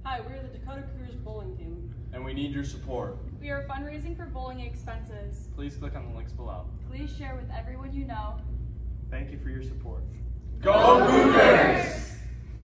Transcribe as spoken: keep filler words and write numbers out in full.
Hi, we're the Dakota Bowling team. And we need your support. We are fundraising for bowling expenses. Please click on the links below. Please share with everyone you know. Thank you for your support. Go Cougars!